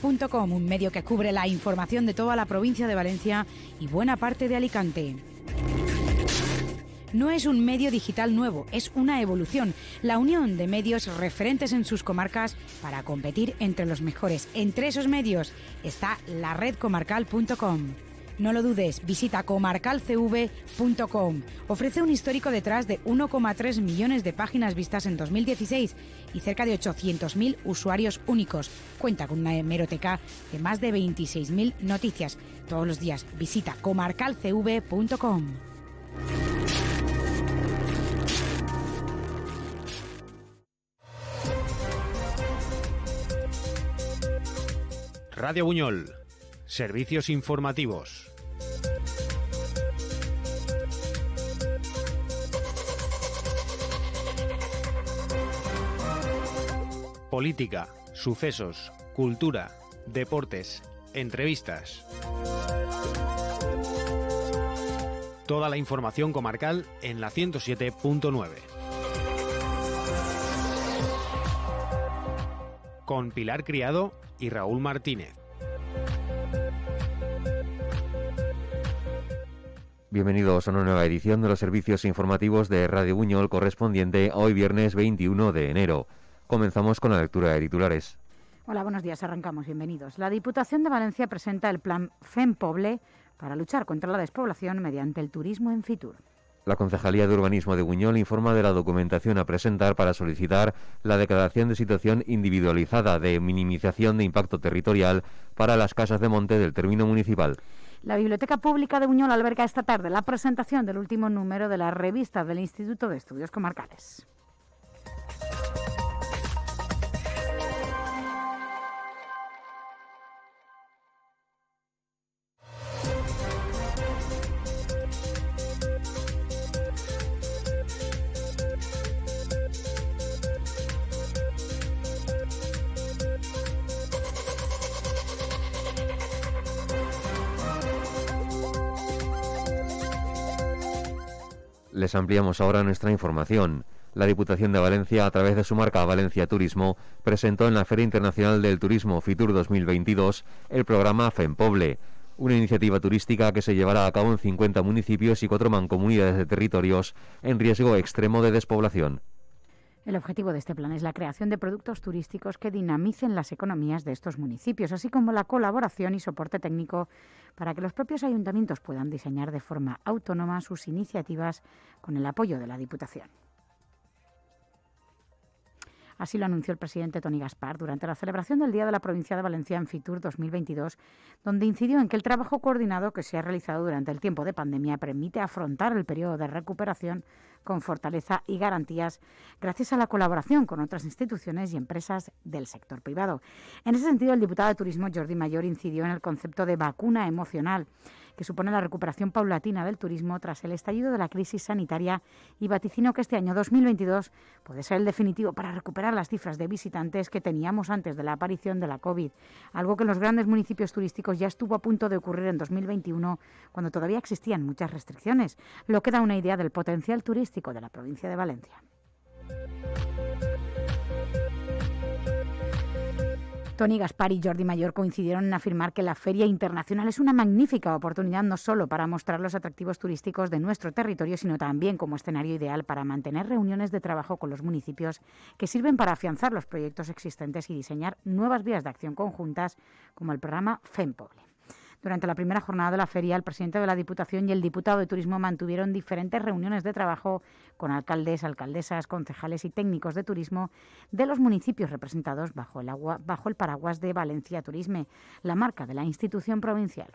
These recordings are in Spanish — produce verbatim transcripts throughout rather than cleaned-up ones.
punto com, un medio que cubre la información de toda la provincia de Valencia y buena parte de Alicante. No es un medio digital nuevo, es una evolución, la unión de medios referentes en sus comarcas para competir entre los mejores. Entre esos medios está la red comarcal punto com. No lo dudes, visita comarcal c v punto com. Ofrece un histórico detrás de uno coma tres millones de páginas vistas en dos mil dieciséis y cerca de ochocientos mil usuarios únicos. Cuenta con una hemeroteca de más de veintiséis mil noticias. Todos los días visita comarcal c v punto com. Radio Buñol. Servicios informativos. Política, sucesos, cultura, deportes, entrevistas. Toda la información comarcal en la ciento siete punto nueve. Con Pilar Criado y Raúl Martínez. Bienvenidos a una nueva edición de los servicios informativos de Radio Buñol, correspondiente a hoy viernes veintiuno de enero. Comenzamos con la lectura de titulares. Hola, buenos días, arrancamos, bienvenidos. La Diputación de Valencia presenta el plan FEMPOBLE para luchar contra la despoblación mediante el turismo en Fitur. La Concejalía de Urbanismo de Buñol informa de la documentación a presentar para solicitar la declaración de situación individualizada de minimización de impacto territorial para las casas de monte del término municipal. La Biblioteca Pública de Buñol alberga esta tarde la presentación del último número de la revista del Instituto de Estudios Comarcales. Les ampliamos ahora nuestra información. La Diputación de Valencia, a través de su marca Valencia Turismo, presentó en la Feria Internacional del Turismo Fitur dos mil veintidós el programa FEMPOBLE, una iniciativa turística que se llevará a cabo en cincuenta municipios y cuatro mancomunidades de territorios en riesgo extremo de despoblación. El objetivo de este plan es la creación de productos turísticos que dinamicen las economías de estos municipios, así como la colaboración y soporte técnico para que los propios ayuntamientos puedan diseñar de forma autónoma sus iniciativas con el apoyo de la Diputación. Así lo anunció el presidente Toni Gaspar durante la celebración del Día de la Provincia de Valencia en Fitur dos mil veintidós, donde incidió en que el trabajo coordinado que se ha realizado durante el tiempo de pandemia permite afrontar el periodo de recuperación con fortaleza y garantías gracias a la colaboración con otras instituciones y empresas del sector privado. En ese sentido, el diputado de Turismo, Jordi Mayor, incidió en el concepto de vacuna emocional, que supone la recuperación paulatina del turismo tras el estallido de la crisis sanitaria, y vaticinó que este año dos mil veintidós puede ser el definitivo para recuperar las cifras de visitantes que teníamos antes de la aparición de la COVID, algo que en los grandes municipios turísticos ya estuvo a punto de ocurrir en dos mil veintiuno, cuando todavía existían muchas restricciones, lo que da una idea del potencial turístico de la provincia de Valencia. Toni Gaspar y Jordi Mayor coincidieron en afirmar que la Feria Internacional es una magnífica oportunidad no solo para mostrar los atractivos turísticos de nuestro territorio, sino también como escenario ideal para mantener reuniones de trabajo con los municipios que sirven para afianzar los proyectos existentes y diseñar nuevas vías de acción conjuntas, como el programa FEMPOBLE. Durante la primera jornada de la feria, el presidente de la Diputación y el diputado de Turismo mantuvieron diferentes reuniones de trabajo con alcaldes, alcaldesas, concejales y técnicos de turismo de los municipios representados bajo el, agua, bajo el paraguas de Valencia Turisme, la marca de la institución provincial.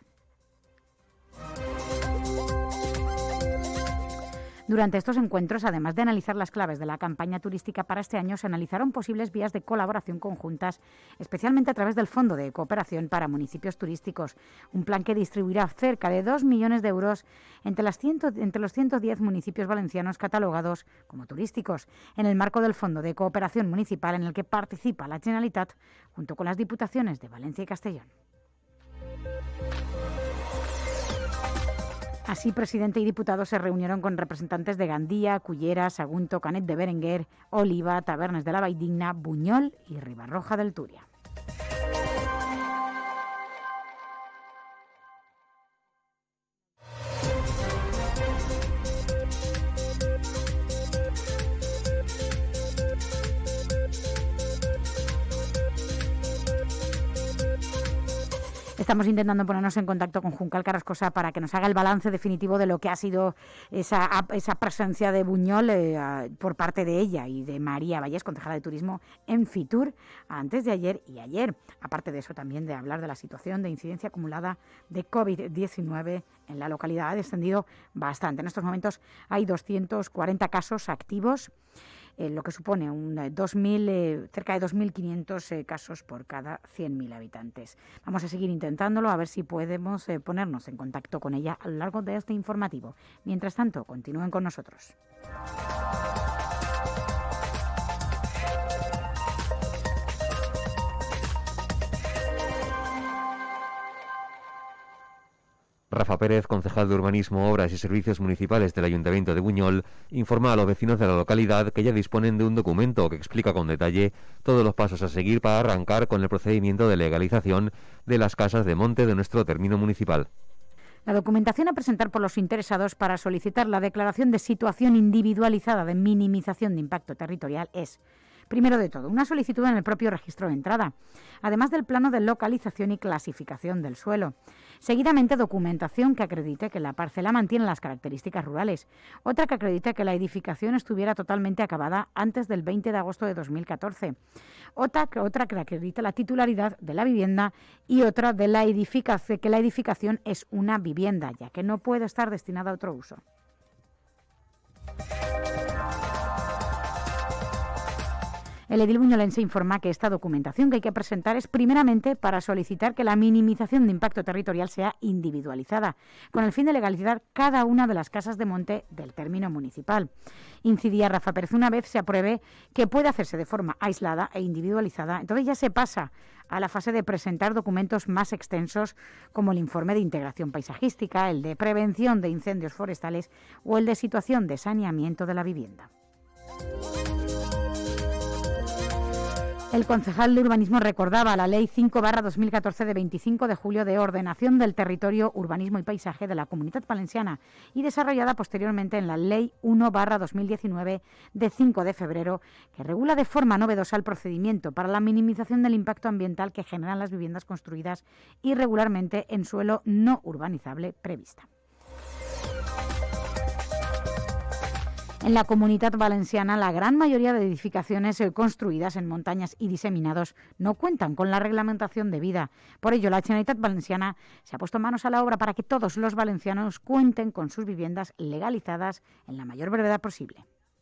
Durante estos encuentros, además de analizar las claves de la campaña turística para este año, se analizaron posibles vías de colaboración conjuntas, especialmente a través del Fondo de Cooperación para Municipios Turísticos, un plan que distribuirá cerca de dos millones de euros entre, las cien, entre los ciento diez municipios valencianos catalogados como turísticos, en el marco del Fondo de Cooperación Municipal en el que participa la Generalitat, junto con las Diputaciones de Valencia y Castellón. Así, presidente y diputados se reunieron con representantes de Gandía, Cullera, Sagunto, Canet de Berenguer, Oliva, Tabernes de la Valldigna, Buñol y Ribarroja del Túria. Estamos intentando ponernos en contacto con Juncal Carrascosa para que nos haga el balance definitivo de lo que ha sido esa, esa presencia de Buñol eh, por parte de ella y de María Vallés, concejala de Turismo en Fitur, antes de ayer y ayer. Aparte de eso, también de hablar de la situación de incidencia acumulada de covid diecinueve en la localidad. Ha descendido bastante. En estos momentos hay doscientos cuarenta casos activos, Eh, lo que supone un dos mil, eh, cerca de dos mil quinientos eh, casos por cada cien mil habitantes. Vamos a seguir intentándolo, a ver si podemos eh, ponernos en contacto con ella a lo largo de este informativo. Mientras tanto, continúen con nosotros. Rafa Pérez, concejal de Urbanismo, Obras y Servicios Municipales del Ayuntamiento de Buñol, informa a los vecinos de la localidad que ya disponen de un documento que explica con detalle todos los pasos a seguir para arrancar con el procedimiento de legalización de las casas de monte de nuestro término municipal. La documentación a presentar por los interesados para solicitar la declaración de situación individualizada de minimización de impacto territorial es, primero de todo, una solicitud en el propio registro de entrada, además del plano de localización y clasificación del suelo. Seguidamente, documentación que acredite que la parcela mantiene las características rurales. Otra que acredite que la edificación estuviera totalmente acabada antes del veinte de agosto de dos mil catorce. Otra, otra que acredite la titularidad de la vivienda y otra de la edificación, que la edificación es una vivienda, ya que no puede estar destinada a otro uso. El edil buñolense informa que esta documentación que hay que presentar es primeramente para solicitar que la minimización de impacto territorial sea individualizada, con el fin de legalizar cada una de las casas de monte del término municipal. Incidía Rafa Pérez, una vez se apruebe que puede hacerse de forma aislada e individualizada, entonces ya se pasa a la fase de presentar documentos más extensos como el informe de integración paisajística, el de prevención de incendios forestales o el de situación de saneamiento de la vivienda. El concejal de Urbanismo recordaba la Ley cinco barra dos mil catorce de veinticinco de julio de ordenación del territorio, urbanismo y paisaje de la Comunidad Valenciana y desarrollada posteriormente en la Ley uno barra dos mil diecinueve de cinco de febrero, que regula de forma novedosa el procedimiento para la minimización del impacto ambiental que generan las viviendas construidas irregularmente en suelo no urbanizable prevista. En la Comunidad Valenciana, la gran mayoría de edificaciones construidas en montañas y diseminados no cuentan con la reglamentación debida. Por ello, la Generalitat Valenciana se ha puesto manos a la obra para que todos los valencianos cuenten con sus viviendas legalizadas en la mayor brevedad posible.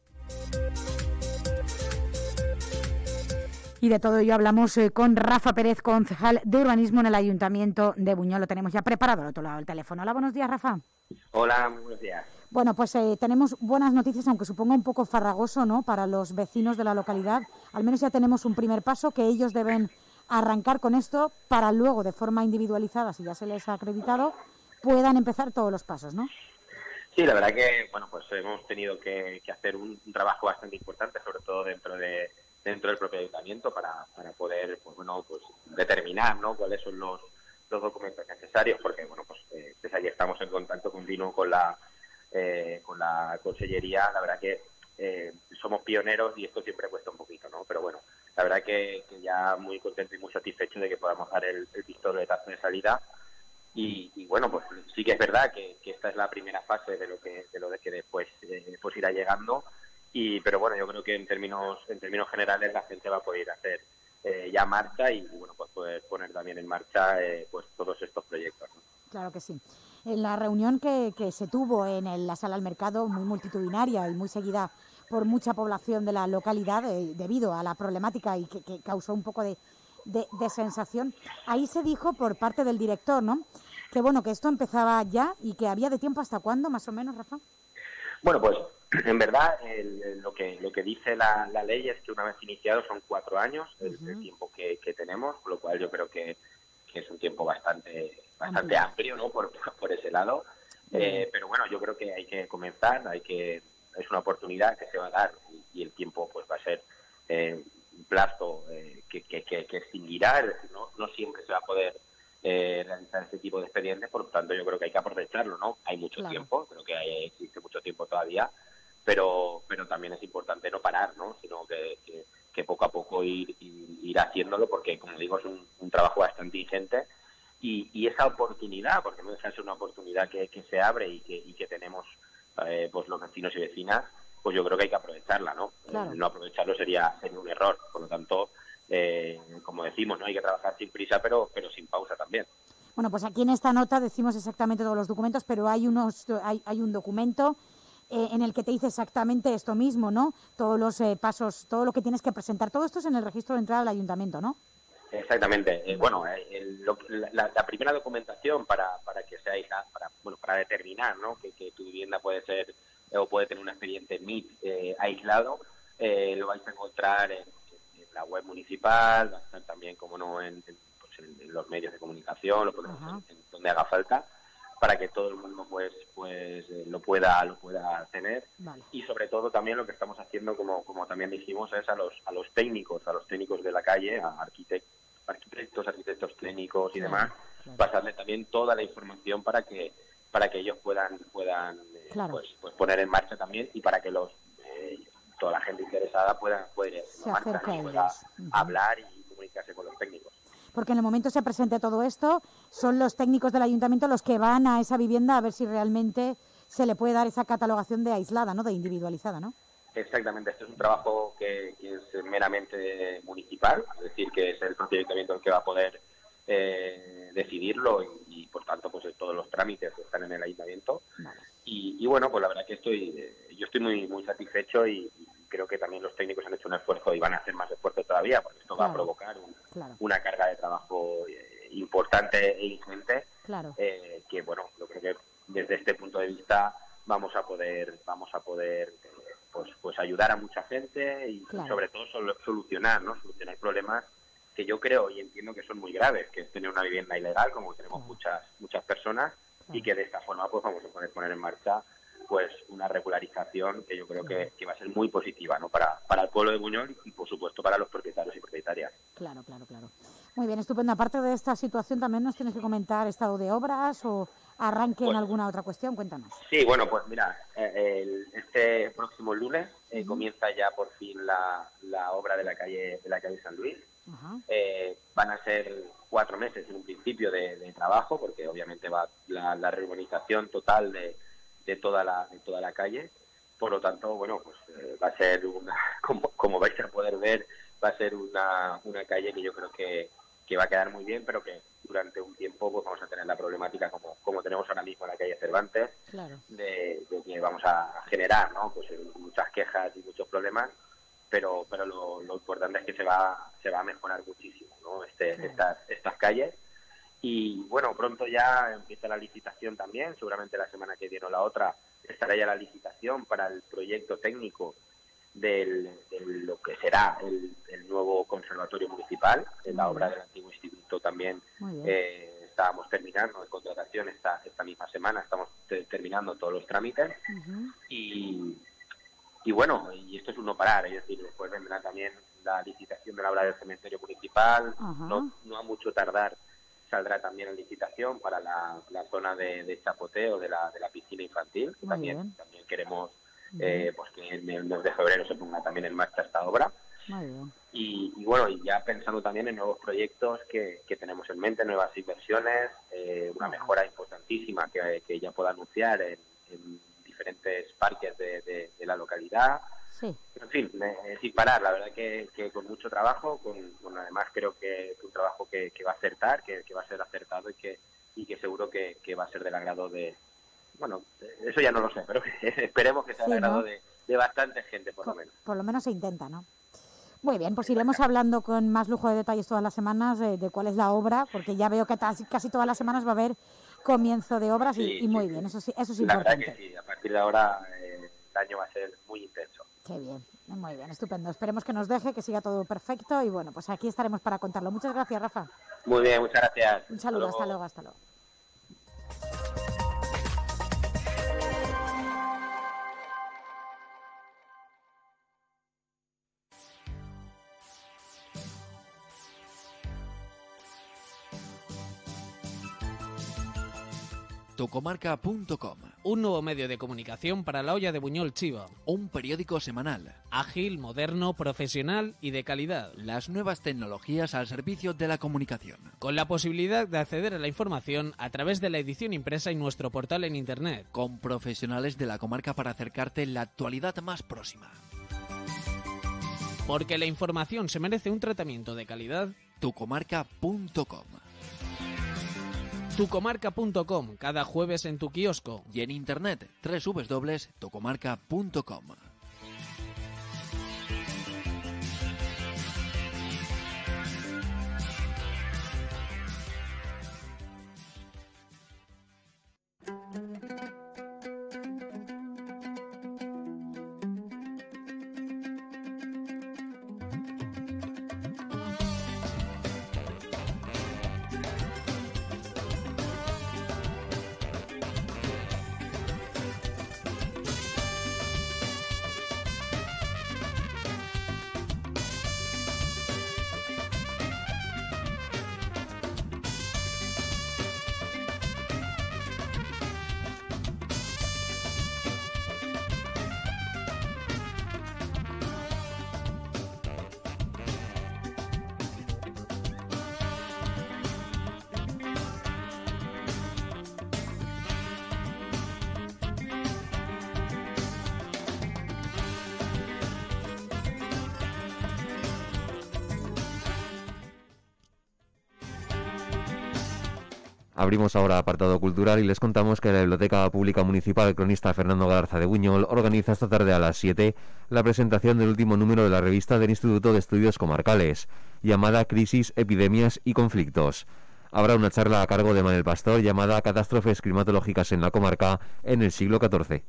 Y de todo ello hablamos eh, con Rafa Pérez, concejal de Urbanismo en el Ayuntamiento de Buñol. Lo tenemos ya preparado al otro lado del teléfono. Hola, buenos días, Rafa. Hola, buenos días. Bueno, pues eh, tenemos buenas noticias, aunque suponga un poco farragoso, ¿no?, para los vecinos de la localidad. Al menos ya tenemos un primer paso, que ellos deben arrancar con esto para luego, de forma individualizada, si ya se les ha acreditado, puedan empezar todos los pasos, ¿no? Sí, la verdad que, bueno, pues hemos tenido que, que hacer un, un trabajo bastante importante, sobre todo dentro de dentro del propio ayuntamiento, para, para poder, pues bueno, pues determinar, ¿no?, cuáles son los, los documentos necesarios, porque, bueno, pues eh, desde allí estamos en contacto continuo con la Eh, con la consellería. La verdad que eh, somos pioneros y esto siempre cuesta un poquito, ¿no? Pero bueno, la verdad que, que ya muy contento y muy satisfecho de que podamos dar el, el pistoletazo de salida y, y bueno, pues sí que es verdad que, que esta es la primera fase de lo que de lo de que después eh, pues irá llegando y pero bueno, yo creo que en términos en términos generales la gente va a poder hacer eh, ya marcha y, y bueno, pues poder poner también en marcha eh, pues todos estos proyectos, ¿no? Claro que sí. En la reunión que, que se tuvo en el, la sala del mercado, muy multitudinaria y muy seguida por mucha población de la localidad eh, debido a la problemática y que, que causó un poco de, de, de sensación, ahí se dijo por parte del director, ¿no?, que bueno, que esto empezaba ya y que había de tiempo hasta cuándo, más o menos, Rafa. Bueno, pues en verdad el, lo que lo que dice la, la ley es que una vez iniciado son cuatro años, uh-huh. el, el tiempo que, que tenemos, por lo cual yo creo que, que es un tiempo bastante bastante amplio, ¿no?, por, por ese lado, uh-huh. eh, pero bueno, yo creo que hay que comenzar, hay que es una oportunidad que se va a dar y, y el tiempo pues va a ser eh, un plazo eh, que, que, que, que extinguirá, es decir, no, no siempre se va a poder eh, realizar este tipo de expedientes, por lo tanto yo creo que hay que aprovecharlo, ¿no? Hay mucho claro. tiempo, creo que hay, existe mucho tiempo todavía, pero pero también es importante no parar, ¿no?, sino que, que, que poco a poco ir, ir, ir haciéndolo, porque como digo es un, un trabajo bastante ingente y, y esa oportunidad, porque no deja de ser una oportunidad que, que se abre y que, y que tenemos eh, pues los vecinos y vecinas, pues yo creo que hay que aprovecharla, ¿no? Claro. Eh, no aprovecharlo sería, sería un error. Por lo tanto, eh, como decimos, no hay que trabajar sin prisa, pero, pero sin pausa también. Bueno, pues aquí en esta nota decimos exactamente todos los documentos, pero hay unos, hay, hay un documento eh, en el que te dice exactamente esto mismo, ¿no? Todos los eh, pasos, todo lo que tienes que presentar. Todo esto es en el registro de entrada del ayuntamiento, ¿no? Exactamente. Eh, bueno, eh, el, lo, la, la primera documentación para, para que sea para bueno para determinar, ¿no? que, que tu vivienda puede ser eh, o puede tener un expediente M I T eh, aislado, eh, lo vais a encontrar en, en la web municipal, va a estar también, como no, en, en, pues en, en los medios de comunicación, lo podemos en, en donde haga falta, para que todo el mundo pues pues eh, lo pueda lo pueda tener. Vale. Y sobre todo también lo que estamos haciendo, como como también dijimos, es a los a los técnicos, a los técnicos de la calle, a arquitectos arquitectos, arquitectos técnicos y claro, demás, claro. pasarle también toda la información para que para que ellos puedan puedan eh, claro. pues pues poner en marcha también, y para que los eh, toda la gente interesada pueda pueda, marcha, ¿no? pueda uh-huh. hablar y comunicarse con los técnicos. Porque en el momento se presente todo esto, son los técnicos del ayuntamiento los que van a esa vivienda a ver si realmente se le puede dar esa catalogación de aislada, ¿no? De individualizada, ¿no? Exactamente, este es un trabajo que, que es meramente municipal, es decir, que es el propio ayuntamiento el que va a poder eh, decidirlo y, y, por tanto, pues todos los trámites están en el ayuntamiento. Vale. Y, y bueno, pues la verdad que estoy, eh, yo estoy muy muy satisfecho y, y creo que también los técnicos han hecho un esfuerzo y van a hacer más esfuerzo todavía, porque esto claro. va a provocar un, claro. una carga de trabajo eh, importante e ingente, claro. eh, que bueno, yo creo que desde este punto de vista vamos a poder vamos a poder eh, pues pues ayudar a mucha gente y claro. sobre todo sol- solucionar no solucionar problemas que yo creo y entiendo que son muy graves, que es tener una vivienda ilegal, como tenemos claro. muchas muchas personas, claro. y que de esta forma pues vamos a poder poner en marcha pues una regularización que yo creo claro. que, que va a ser muy positiva, ¿no? para para el pueblo de Buñol y por supuesto para los propietarios y propietarias. Claro, claro, claro. Muy bien, estupendo. Aparte de esta situación, también nos tienes que comentar estado de obras o arranque pues, en alguna otra cuestión. Cuéntanos. Sí, bueno, pues mira, eh, el, este próximo lunes eh, uh-huh. comienza ya por fin la, la obra de la calle de la calle San Luis. Uh-huh. Eh, van a ser cuatro meses en un principio de, de trabajo, porque obviamente va la, la reurbanización total de, de toda la de toda la calle. Por lo tanto, bueno, pues eh, va a ser una, como, como vais a poder ver, va a ser una, una calle que yo creo que, que va a quedar muy bien, pero que durante un tiempo pues vamos a tener la problemática como, como tenemos ahora mismo en la calle Cervantes, claro. de, de que vamos a generar, ¿no? Pues muchas quejas y muchos problemas, pero pero lo, lo importante es que se va se va a mejorar muchísimo, ¿no? Este, claro. estas estas calles. Y bueno, pronto ya empieza la licitación también, seguramente la semana que viene o la otra estará ya la licitación para el proyecto técnico del, de lo que será el, el nuevo conservatorio municipal, en la obra del antiguo instituto también. Eh, estábamos terminando de contratación esta esta misma semana, estamos te, terminando todos los trámites. Uh-huh. y y bueno, y esto es un no parar, es decir, después vendrá también la licitación de la obra del cementerio municipal. Uh-huh. no, no a mucho tardar saldrá también en licitación para la, la zona de, de chapoteo de la de la piscina infantil, que también también queremos eh, pues que en el mes de febrero se ponga también en marcha esta obra. Muy bien. Y, y bueno, y ya pensando también en nuevos proyectos que, que tenemos en mente, nuevas inversiones, eh, una mejora importantísima que, que ya puedo anunciar en, en diferentes parques de, de, de la localidad. Sí. En fin, eh, sin parar, la verdad que, que con mucho trabajo, con, con además creo que es un trabajo que, que va a acertar, que, que va a ser acertado y que y que seguro que, que va a ser del agrado de, bueno, eso ya no lo sé, pero esperemos que sea sí, del agrado ¿no? de, de bastante gente, por, por lo menos. Por lo menos se intenta, ¿no? Muy bien, pues iremos hablando con más lujo de detalles todas las semanas de, de cuál es la obra, porque ya veo que casi, casi todas las semanas va a haber comienzo de obras y, sí, y muy sí, bien, eso sí, eso es la importante. Verdad que sí, a partir de ahora eh, el año va a ser muy intenso. Qué bien, muy bien, estupendo. Esperemos que nos deje, que siga todo perfecto y bueno, pues aquí estaremos para contarlo. Muchas gracias, Rafa. Muy bien, muchas gracias. Un saludo, hasta luego, hasta luego. Tocomarca punto com un nuevo medio de comunicación para la olla de Buñol Chiva. Un periódico semanal. Ágil, moderno, profesional y de calidad. Las nuevas tecnologías al servicio de la comunicación. Con la posibilidad de acceder a la información a través de la edición impresa y nuestro portal en Internet. Con profesionales de la comarca para acercarte la actualidad más próxima. Porque la información se merece un tratamiento de calidad. tucomarca punto com. tucomarca punto com, cada jueves en tu kiosco. Y en internet, doble u doble u doble u punto tucomarca punto com. Abrimos ahora apartado cultural y les contamos que la Biblioteca Pública Municipal Cronista Fernando Galarza de Buñol organiza esta tarde a las siete la presentación del último número de la revista del Instituto de Estudios Comarcales, llamada Crisis, Epidemias y Conflictos. Habrá una charla a cargo de Manuel Pastor llamada Catástrofes climatológicas en la comarca en el siglo catorce.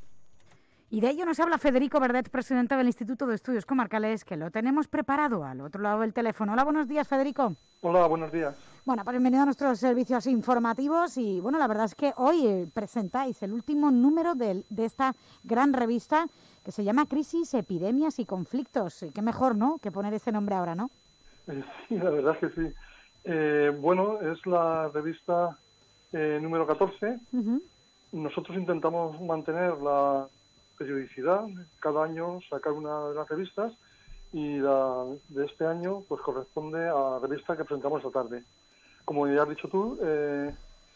Y de ello nos habla Federico Verdet, presidente del Instituto de Estudios Comarcales, que lo tenemos preparado al otro lado del teléfono. Hola, buenos días, Federico. Hola, buenos días. Bueno, pues bienvenido a nuestros servicios informativos y, bueno, la verdad es que hoy eh, presentáis el último número de, de esta gran revista que se llama Crisis, Epidemias y Conflictos. Y qué mejor, ¿no?, que poner ese nombre ahora, ¿no? Eh, sí, la verdad es que sí. Eh, bueno, es la revista eh, número catorce. Uh-huh. Nosotros intentamos mantener la periodicidad, cada año sacar una de las revistas, y la de este año pues corresponde a la revista que presentamos esta tarde. Como ya has dicho tú, eh,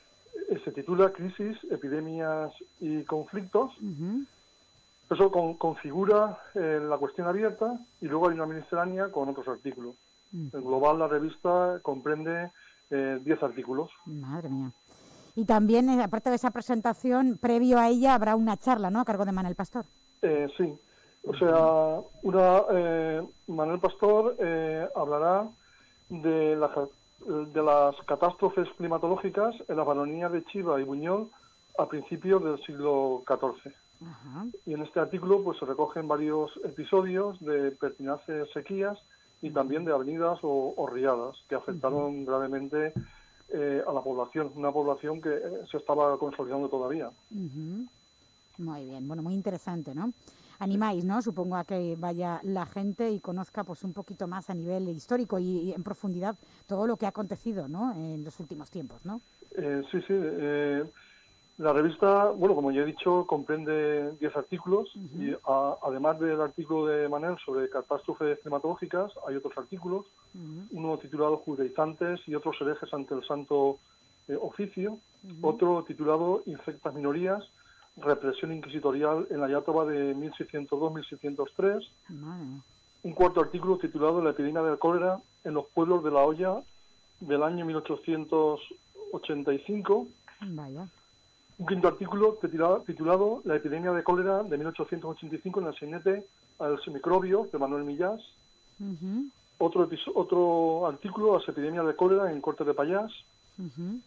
se titula Crisis, Epidemias y Conflictos. Uh-huh. Eso con, configura eh, la cuestión abierta, y luego hay una miscelánea con otros artículos. Uh-huh. En global la revista comprende eh, diez artículos. Madre mía. Y también, eh, aparte de esa presentación, previo a ella habrá una charla, ¿no?, a cargo de Manuel Pastor. Eh, sí. O sea, una, eh, Manuel Pastor eh, hablará de, la, de las catástrofes climatológicas en las baronías de Chiva y Buñol a principios del siglo catorce. Ajá. Y en este artículo pues se recogen varios episodios de pertinaces sequías y también de avenidas o, o riadas que afectaron uh-huh. gravemente eh, a la población, una población que eh, se estaba consolidando todavía. Uh-huh. Muy bien, bueno, muy interesante, ¿no? Animáis, ¿no?, supongo, a que vaya la gente y conozca pues un poquito más a nivel histórico y, y en profundidad todo lo que ha acontecido, ¿no?, en los últimos tiempos, ¿no? Eh, sí, sí. Eh, la revista, bueno, como ya he dicho, comprende diez artículos. Uh-huh. Y a, además del artículo de Manel sobre catástrofes climatológicas, hay otros artículos, uh-huh. uno titulado Judaizantes y otros herejes ante el Santo eh, Oficio, uh-huh. otro titulado Infectas Minorías, represión inquisitorial en la Iátoba de mil seiscientos dos a mil seiscientos tres. Vale. Un cuarto artículo titulado La epidemia del cólera en los pueblos de La Hoya del año mil ochocientos ochenta y cinco. Vaya. Un quinto artículo titulado, titulado La epidemia de cólera de mil ochocientos ochenta y cinco en el sainete al microbio de Manuel Millás. Uh-huh. Otro, episo- otro artículo, Las epidemias de cólera en Cortes de Pallás. Uh-huh.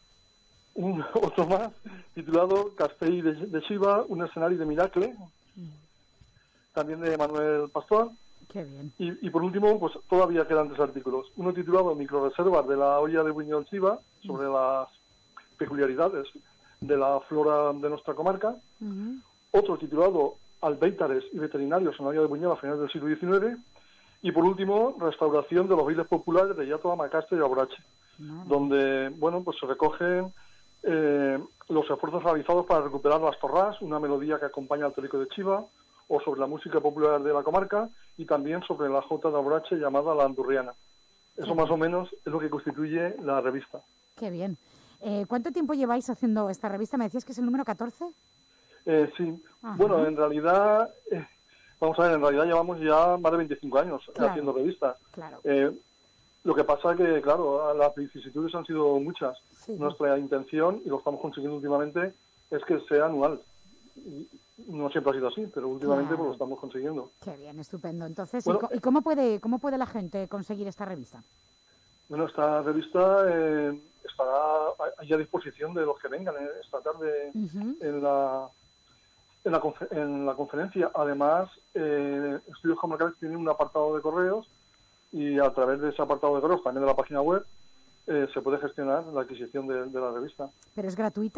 Un, otro más, titulado Castell de, de Chiva, un escenario de miracle, mm. también de Manuel Pastor. Qué bien. Y, y por último, pues todavía quedan tres artículos. Uno titulado Microreservas de la olla de Buñol Chiva, sobre mm. las peculiaridades de la flora de nuestra comarca. Mm-hmm. Otro titulado Albéitares y veterinarios en la olla de Buñol a finales del siglo diecinueve. Y por último, Restauración de los bailes populares de Iátoba, Macastre y Alborache, no. donde, bueno, pues se recogen Eh, los esfuerzos realizados para recuperar las torrás, una melodía que acompaña al Torico de Chiva, o sobre la música popular de la comarca, y también sobre la jota de Aborrache llamada La Andurriana. Eso Qué más bien. o menos es lo que constituye la revista. Qué bien. Eh, ¿Cuánto tiempo lleváis haciendo esta revista? ¿Me decías que es el número catorce? Eh, sí, Ajá. bueno, en realidad, eh, vamos a ver, en realidad llevamos ya más de veinticinco años Claro. haciendo revistas. Claro. Eh, lo que pasa que, claro, las vicisitudes han sido muchas. Sí. Nuestra intención, y lo estamos consiguiendo últimamente, es que sea anual. Y no siempre ha sido así, pero últimamente Claro. pues, lo estamos consiguiendo. Qué bien, estupendo. Entonces, Bueno, ¿y, co- y cómo puede cómo puede la gente conseguir esta revista? Bueno, esta revista eh, estará ahí a disposición de los que vengan eh, esta tarde Ujú. en la en la, confe- en la conferencia. Además, eh, Estudios Comarcales tiene un apartado de correos y a través de ese apartado de correos, también de la página web, eh, se puede gestionar la adquisición de, de la revista. ¿Pero es gratuita?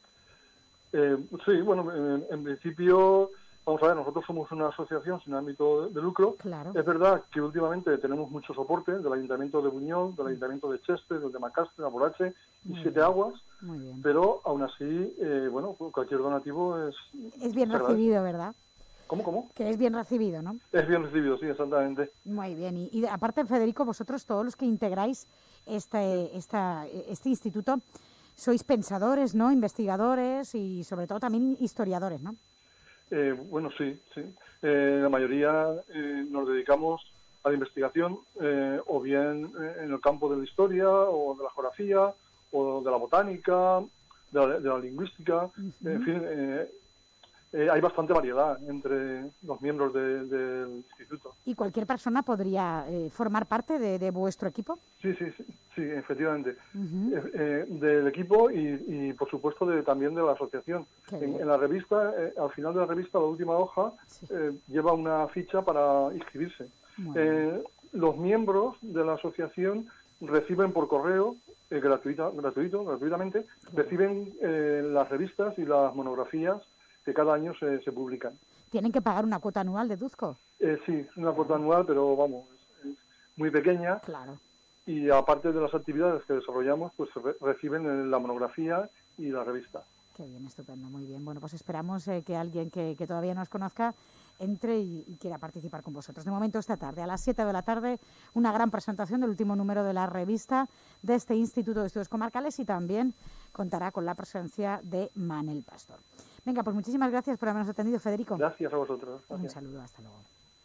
Eh, sí, bueno, en, en principio, vamos a ver, nosotros somos una asociación sin ámbito de, de lucro. Claro. Es verdad que últimamente tenemos mucho soporte del Ayuntamiento de Buñol, del Ayuntamiento de Cheste, del de Macastre, de Aborrache y Muy Siete bien. Aguas, Muy bien. pero aún así, eh, bueno, cualquier donativo es... Es bien se agradece. recibido, ¿verdad? ¿Cómo, cómo? Que es bien recibido, ¿no? Es bien recibido, sí, exactamente. Muy bien. Y, y de- aparte, Federico, vosotros todos los que integráis este, esta, este instituto, sois pensadores, ¿no? Investigadores y sobre todo también historiadores, ¿no? Eh, bueno, sí, sí. Eh, la mayoría eh, nos dedicamos a la investigación, eh, o bien eh, en el campo de la historia, o de la geografía, o de la botánica, de la, de la lingüística. Ujú. En fin, eh, eh, hay bastante variedad entre los miembros de- del instituto. ¿Y cualquier persona podría eh, formar parte de, de vuestro equipo? Sí, sí, sí, sí, efectivamente. Ujú. Eh, eh, del equipo y, y, por supuesto, de, también de la asociación. Qué En, bien. en la revista, eh, al final de la revista, la última hoja, Sí. eh, lleva una ficha para inscribirse. Muy bien. Eh, los miembros de la asociación reciben por correo, eh, gratuita, gratuito, gratuitamente, reciben eh, las revistas y las monografías que cada año se, se publican. ¿Tienen que pagar una cuota anual, deduzco? Eh, sí, es una cuota anual, pero vamos, es, es muy pequeña. Claro. Y aparte de las actividades que desarrollamos, pues re- reciben eh, la monografía y la revista. Qué bien, estupendo, muy bien. Bueno, pues esperamos eh, que alguien que, que todavía no os conozca entre y, y quiera participar con vosotros. De momento, esta tarde, a las siete de la tarde, una gran presentación del último número de la revista de este Instituto de Estudios Comarcales y también contará con la presencia de Manel Pastor. Venga, pues muchísimas gracias por habernos atendido, Federico. Gracias a vosotros. Un Gracias. saludo, hasta luego.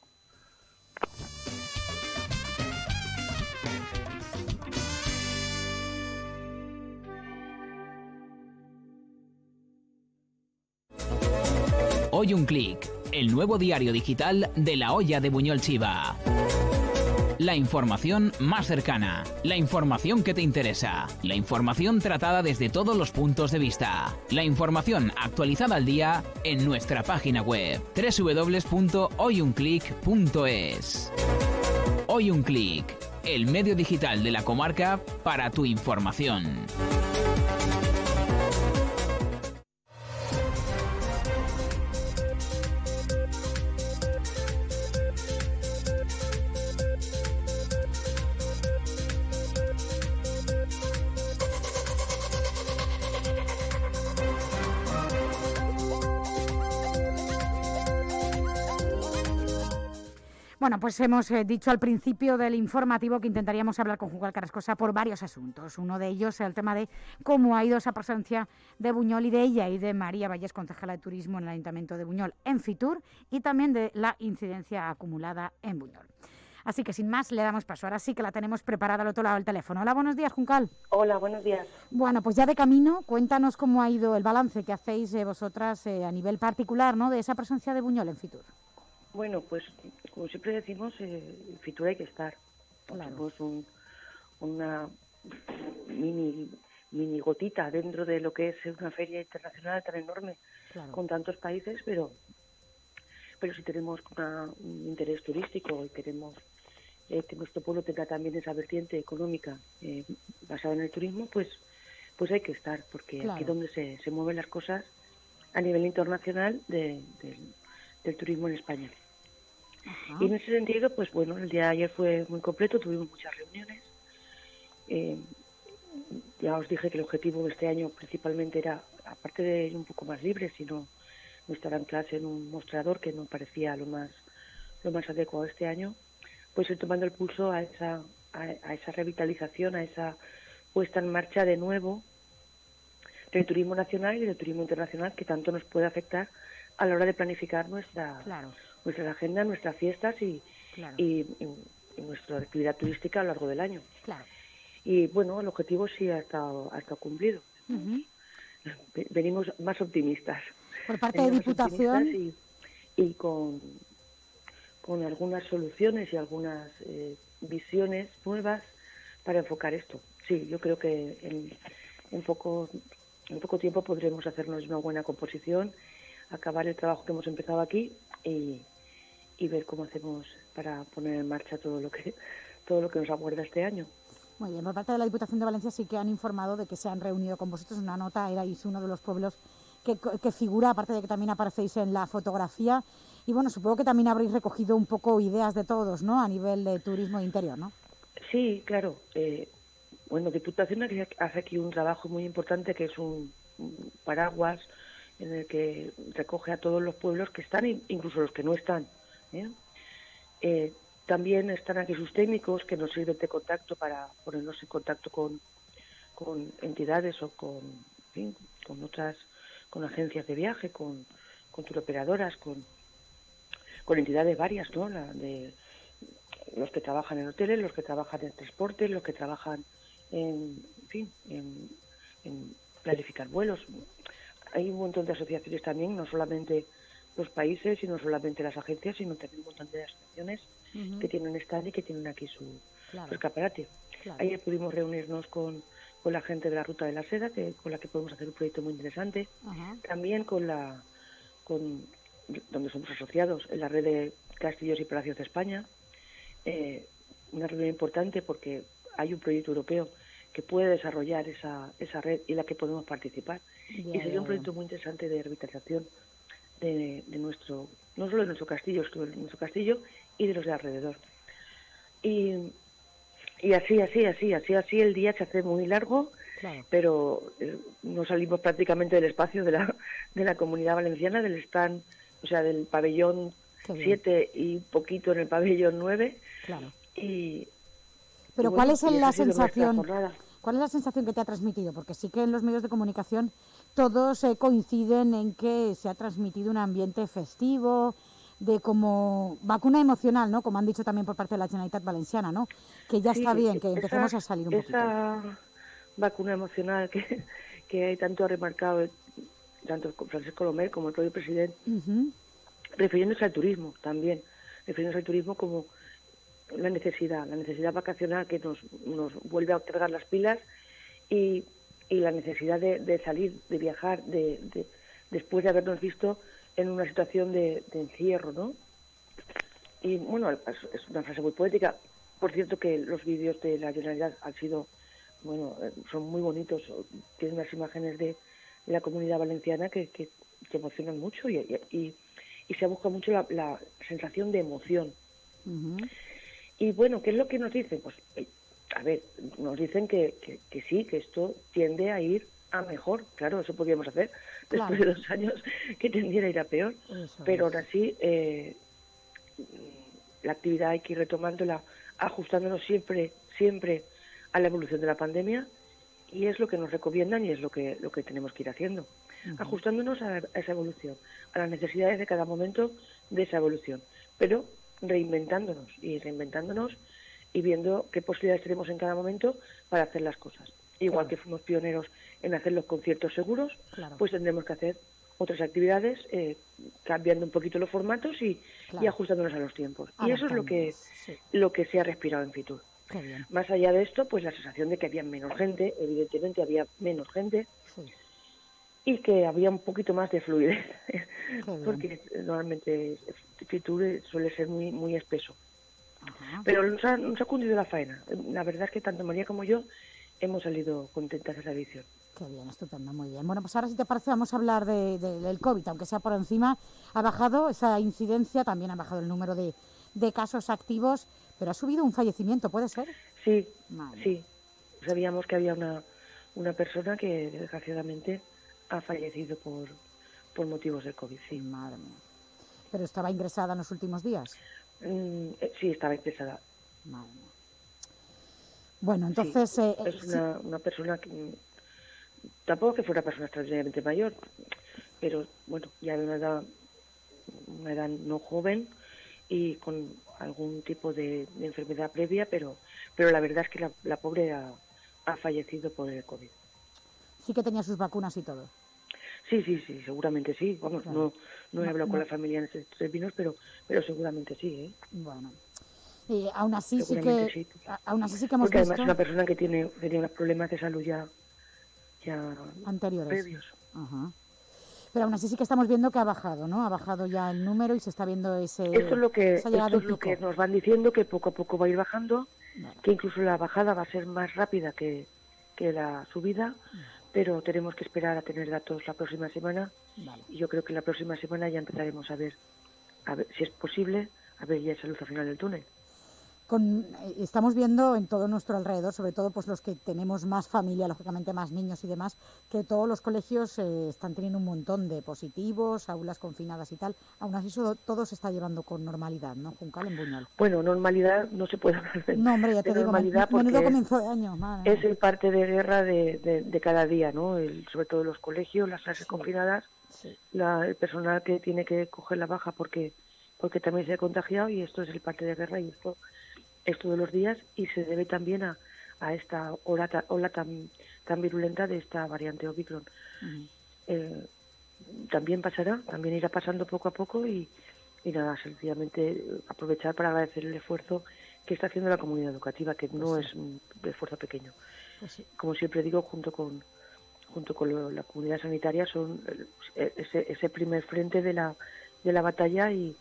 Hoy un clic, el nuevo diario digital de La Olla de Buñol Chiva. La información más cercana, la información que te interesa, la información tratada desde todos los puntos de vista, la información actualizada al día en nuestra página web doble u doble u doble u punto hoy un clic punto es. Hoy un clic, el medio digital de la comarca para tu información. Bueno, pues hemos eh, dicho al principio del informativo que intentaríamos hablar con Juan Carrascosa por varios asuntos. Uno de ellos es el tema de cómo ha ido esa presencia de Buñol y de ella y de María Vallés, concejala de Turismo en el Ayuntamiento de Buñol en Fitur, y también de la incidencia acumulada en Buñol. Así que sin más le damos paso. Ahora sí que la tenemos preparada al otro lado del teléfono. Hola, buenos días, Juncal. Hola, buenos días. Bueno, pues ya de camino, cuéntanos cómo ha ido el balance que hacéis eh, vosotras eh, a nivel particular, ¿no?, de esa presencia de Buñol en Fitur. Bueno, pues como siempre decimos, eh, en Fitur hay que estar. Claro. Somos un, una mini mini gotita dentro de lo que es una feria internacional tan enorme, Claro. con tantos países, pero pero si tenemos una, un interés turístico y queremos eh, que nuestro pueblo tenga también esa vertiente económica eh, basada en el turismo, pues pues hay que estar, porque Claro. aquí es donde se, se mueven las cosas a nivel internacional de, del- del turismo en España. Ajá. Y en ese sentido, pues bueno, el día de ayer fue muy completo, tuvimos muchas reuniones. Eh, ya os dije que el objetivo de este año principalmente era, aparte de ir un poco más libre, sino no estar en clase en un mostrador, que no parecía lo más lo más adecuado este año, pues ir tomando el pulso a esa a, a esa revitalización, a esa puesta en marcha de nuevo del turismo nacional y del turismo internacional, que tanto nos puede afectar a la hora de planificar nuestra claro. nuestras agendas, nuestras fiestas y, claro. y, y, y nuestra actividad turística a lo largo del año. Claro. Y bueno, el objetivo sí ha estado, ha estado cumplido. Uh-huh. Venimos más optimistas. Por parte de Diputación. Y, y con, con algunas soluciones y algunas eh, visiones nuevas para enfocar esto. Sí, yo creo que en, en, poco, en poco tiempo podremos hacernos una buena composición, acabar el trabajo que hemos empezado aquí y, y ver cómo hacemos para poner en marcha todo lo que todo lo que nos aguarda este año. Muy bien, por parte de la Diputación de Valencia sí que han informado de que se han reunido con vosotros. Una nota, erais uno de los pueblos que, que figura, aparte de que también aparecéis en la fotografía. Y bueno, supongo que también habréis recogido un poco ideas de todos, ¿no?, a nivel de turismo de interior, ¿no? Sí, claro. Eh, bueno, Diputación hace aquí un trabajo muy importante, que es un, un paraguas en el que recoge a todos los pueblos que están, incluso los que no están. ¿eh? Eh, también están aquí sus técnicos, que nos sirven de contacto para ponernos en contacto con, con entidades o con, en fin, con otras, con agencias de viaje, con, con turoperadoras, con, con entidades varias, ¿no? La de los que trabajan en hoteles, los que trabajan en transportes, los que trabajan en, en fin, en, en planificar vuelos. Hay un montón de asociaciones también, no solamente los países y no solamente las agencias, sino también un montón de asociaciones uh-huh. que tienen stand y que tienen aquí su, claro. su escaparate. Claro. Ayer pudimos reunirnos con, con la gente de la Ruta de la Seda, que, con la que podemos hacer un proyecto muy interesante. Uh-huh. También con la con donde somos asociados en la red de Castillos y Palacios de España. Eh, una reunión importante porque hay un proyecto europeo que puede desarrollar esa, esa red y la que podemos participar. Yeah, y sería yeah, un proyecto yeah. muy interesante de revitalización de, de nuestro, no solo de nuestro castillo, sino de nuestro castillo y de los de alrededor. Y, y así, así, así, así, así el día se hace muy largo, claro. pero eh, no salimos prácticamente del espacio de la, de la Comunidad Valenciana, del stand, o sea, del pabellón siete y poquito en el pabellón nueve. Claro. Y, pero y ¿cuál bueno, es la sensación? ¿Cuál es la sensación que te ha transmitido? Porque sí que en los medios de comunicación todos eh, coinciden en que se ha transmitido un ambiente festivo, de como vacuna emocional, ¿no? Como han dicho también por parte de la Generalitat Valenciana, ¿no? Que ya sí, está bien, que empecemos esa, a salir un poquito. Esa vacuna emocional que, que hay tanto ha remarcado tanto Francisco Lomer como el propio presidente, uh-huh. refiriéndose al turismo también, refiriéndose al turismo como la necesidad, la necesidad vacacional que nos, nos vuelve a cargar las pilas y, y la necesidad de, de salir, de viajar, de, de después de habernos visto en una situación de, de encierro, ¿no? Y bueno, es, es una frase muy poética. Por cierto que los vídeos de la Generalitat han sido, bueno, son muy bonitos, tienen unas imágenes de, de la Comunidad Valenciana que, que, que emocionan mucho y, y, y se busca mucho la, la sensación de emoción. Uh-huh. Y bueno, ¿qué es lo que nos dicen? Pues, a ver, nos dicen que, que, que sí, que esto tiende a ir a mejor. Claro, eso podríamos hacer claro. después de dos años que tendiera a ir a peor. Eso Pero es. Aún así, eh, la actividad hay que ir retomándola, ajustándonos siempre, siempre a la evolución de la pandemia, y es lo que nos recomiendan y es lo que, lo que tenemos que ir haciendo. Uh-huh. Ajustándonos a, a esa evolución, a las necesidades de cada momento de esa evolución. Pero reinventándonos y reinventándonos y viendo qué posibilidades tenemos en cada momento para hacer las cosas. Igual claro. que fuimos pioneros en hacer los conciertos seguros, claro. pues tendremos que hacer otras actividades eh, cambiando un poquito los formatos y, claro. y ajustándonos a los tiempos. Ahora y eso es lo que sí. lo que se ha respirado en Fitur. Más allá de esto, pues la sensación de que había menos gente, evidentemente había menos gente, sí. y que había un poquito más de fluidez, porque normalmente Fitur suele ser muy muy espeso. Ajá. Pero nos ha, nos ha cundido la faena. La verdad es que tanto María como yo hemos salido contentas de esa edición. Qué bien, estupendo, muy bien. Bueno, pues ahora si te parece vamos a hablar de, de, del COVID, aunque sea por encima. Ha bajado esa incidencia, también ha bajado el número de, de casos activos, pero ha subido un fallecimiento, ¿puede ser? Sí, Madre. sí. Sabíamos que había una, una persona que desgraciadamente ha fallecido por, por motivos del COVID. Sí. Madre mía. ¿Pero estaba ingresada en los últimos días? Mm, eh, sí, estaba ingresada. Madre mía. Bueno, entonces... Sí, eh, es una, sí. una persona que... Tampoco que fuera una persona extraordinariamente mayor, pero bueno, ya de una edad, una edad no joven y con algún tipo de, de enfermedad previa, pero pero la verdad es que la, la pobre ha, ha fallecido por el COVID. Sí que tenía sus vacunas y todo. Sí, sí, sí, seguramente sí. Vamos, claro. no, no he hablado no, con no. la familia en estos términos, pero, pero seguramente sí, ¿eh? Bueno. Y aún así sí que, sí. aún así sí que hemos Porque visto... además es una persona que tiene, tenía unos problemas de salud ya, ya anteriores. Previos. Ajá. Pero aún así sí que estamos viendo que ha bajado, ¿no? Ha bajado ya el número y se está viendo ese... Esto es lo que, esto es lo que nos van diciendo, que poco a poco va a ir bajando, vale. Que incluso la bajada va a ser más rápida que, que la subida, vale. Pero tenemos que esperar a tener datos la próxima semana, vale. Y yo creo que la próxima semana ya empezaremos a ver, a ver si es posible, a ver ya esa luz al final del túnel. Con, estamos viendo en todo nuestro alrededor, sobre todo pues los que tenemos más familia, lógicamente más niños y demás, que todos los colegios eh, están teniendo un montón de positivos, aulas confinadas y tal. Aún así eso, todo se está llevando con normalidad, ¿no, Juncal, en Buñol? Bueno, normalidad no se puede hablar de, no, hombre, ya te de digo, normalidad men, menudo porque comienzo de año. Madre. Es el parte de guerra de, de, de cada día, ¿no? El, sobre todo los colegios, las clases sí. confinadas, sí. La, el personal que tiene que coger la baja porque porque también se ha contagiado y esto es el parte de guerra y esto es todos los días y se debe también a, a esta ola, ta, ola tan, tan virulenta de esta variante Omicron. Uh-huh. Eh, también pasará, también irá pasando poco a poco y, y nada, sencillamente aprovechar para agradecer el esfuerzo que está haciendo la comunidad educativa, que pues no sí. es un esfuerzo pequeño. Pues sí. Como siempre digo, junto con junto con lo, la comunidad sanitaria son ese, ese primer frente de la, de la batalla y,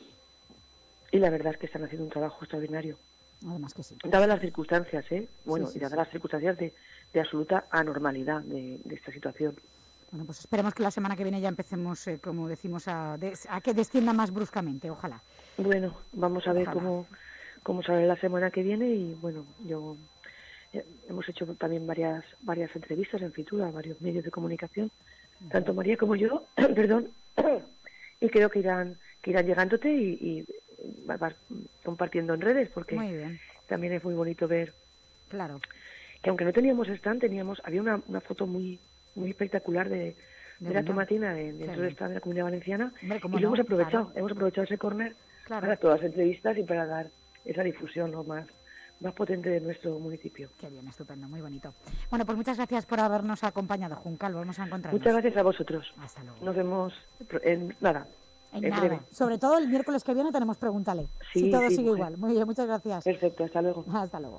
y la verdad es que están haciendo un trabajo extraordinario. Además que sí. Dadas las circunstancias, ¿eh? Bueno, sí, sí, y dadas sí. las circunstancias de, de absoluta anormalidad de, de esta situación. Bueno, pues esperemos que la semana que viene ya empecemos, eh, como decimos, a, des, a que descienda más bruscamente, ojalá. Bueno, vamos a ojalá. ver cómo, cómo sale la semana que viene y bueno, yo eh, hemos hecho también varias varias entrevistas en Fitur a varios medios de comunicación, uh-huh. tanto María como yo, perdón, y creo que irán que irán llegándote y, y vas compartiendo en redes porque también es muy bonito ver claro que aunque no teníamos stand teníamos había una, una foto muy muy espectacular de, de, de la tomatina de, dentro del stand de la Comunidad Valenciana. Hombre, y lo no? hemos aprovechado claro. hemos aprovechado ese córner claro. para todas las entrevistas y para dar esa difusión ¿no? más más potente de nuestro municipio. Qué bien, estupendo, muy bonito. Bueno, pues muchas gracias por habernos acompañado, Juncal, vamos a encontrarnos. Muchas gracias a vosotros. Hasta luego. Nos vemos en nada. En nada. Breve. Sobre todo el miércoles que viene tenemos Pregúntale. Sí, si todo sí, sigue mujer. igual. Muy bien, muchas gracias. Perfecto, hasta luego. Hasta luego.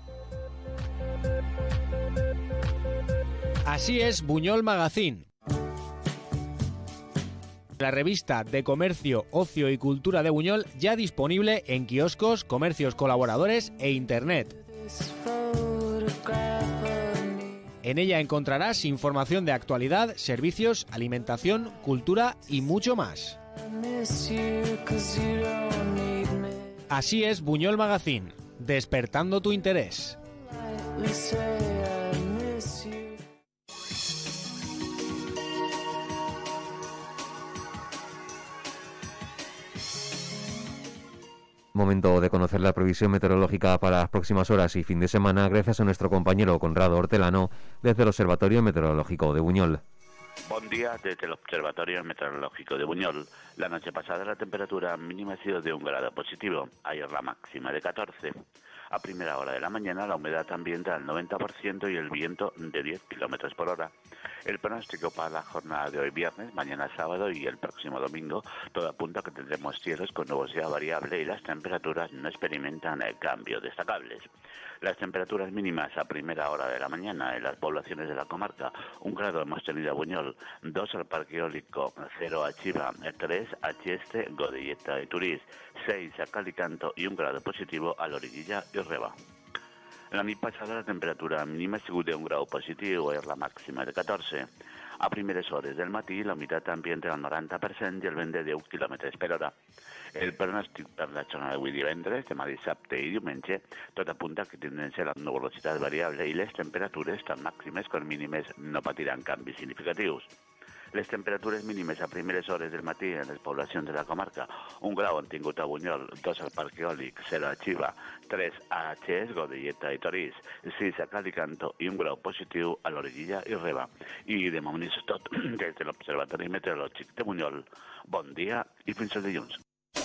Así es Buñol Magazine. La revista de comercio, ocio y cultura de Buñol ya disponible en kioscos, comercios colaboradores e internet. En ella encontrarás información de actualidad, servicios, alimentación, cultura y mucho más. Así es Buñol Magazine, despertando tu interés. Momento de conocer la previsión meteorológica para las próximas horas y fin de semana gracias a nuestro compañero Conrado Hortelano desde el Observatorio Meteorológico de Buñol. Buen día desde el Observatorio Meteorológico de Buñol. La noche pasada la temperatura mínima ha sido de un grado positivo, ayer la máxima de catorce. A primera hora de la mañana la humedad ambiente al noventa por ciento y el viento de diez kilómetros por hora. El pronóstico para la jornada de hoy viernes, mañana sábado y el próximo domingo, todo apunta a que tendremos cielos con nubosidad variable y las temperaturas no experimentan cambios destacables. Las temperaturas mínimas a primera hora de la mañana en las poblaciones de la comarca, un grado hemos tenido a Buñol, dos al Parque Eólico, cero a Chiva, tres a Chieste, Godelleta y Turís, seis a Calicanto y un grado positivo a Loriguilla y Reba. La nit passada la temperatura mínima ha sigut d'un grau positiu i la màxima de catorze. A primeres hores del matí la humitat ambient entre el noranta per cent i el vent de deu quilòmetres per hora. El pronòstic per la jornada d'avui divendres, demà dissabte i diumenge, tot apunta que tindran ser la nuvolositat variable i les temperatures, tant màximes com mínimes, no patiran canvis significatius. Les temperatures mínimes a primeres hores del matí en les poblacions de la comarca: un grau han tingut a Bunyol, dos al Parc Eòlic, zero a Xiva, tres a Xés, Godelleta i Torís, sis a Calicanto i un grau positiu a l'Orellilla i Reba. I de moment és tot des de l'Observatori Meteorològic de Bunyol. Bon dia i fins al dilluns.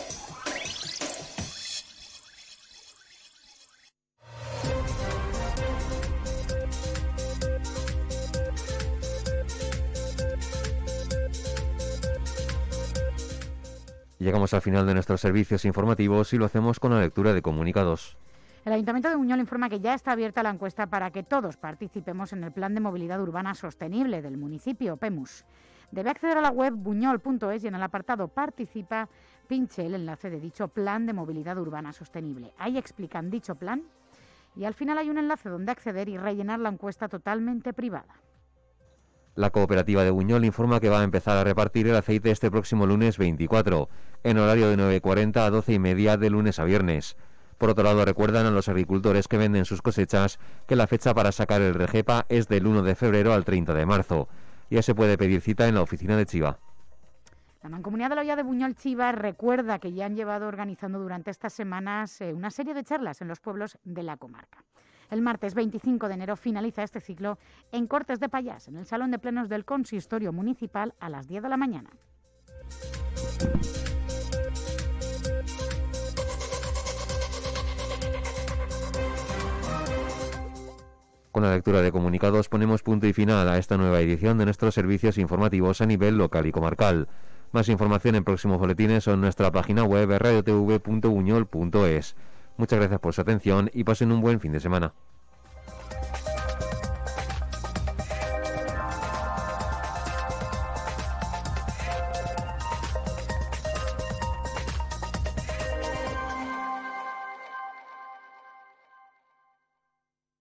Llegamos al final de nuestros servicios informativos y lo hacemos con la lectura de comunicados. El Ayuntamiento de Buñol informa que ya está abierta la encuesta para que todos participemos en el Plan de Movilidad Urbana Sostenible del municipio, PEMUS. Debe acceder a la web buñol punto es y en el apartado Participa pinche el enlace de dicho Plan de Movilidad Urbana Sostenible. Ahí explican dicho plan y al final hay un enlace donde acceder y rellenar la encuesta totalmente privada. La cooperativa de Buñol informa que va a empezar a repartir el aceite este próximo lunes veinticuatro, en horario de nueve cuarenta a doce y media de lunes a viernes. Por otro lado, recuerdan a los agricultores que venden sus cosechas que la fecha para sacar el rejepa es del uno de febrero al treinta de marzo. Ya se puede pedir cita en la oficina de Chiva. La Mancomunidad de la Olla de Buñol Chiva recuerda que ya han llevado organizando durante estas semanas eh, una serie de charlas en los pueblos de la comarca. El martes veinticinco de enero finaliza este ciclo en Cortes de Pallás, en el Salón de Plenos del Consistorio Municipal a las diez de la mañana. Con la lectura de comunicados ponemos punto y final a esta nueva edición de nuestros servicios informativos a nivel local y comarcal. Más información en próximos boletines o en nuestra página web radio t v punto buñol punto es. Muchas gracias por su atención y pasen un buen fin de semana.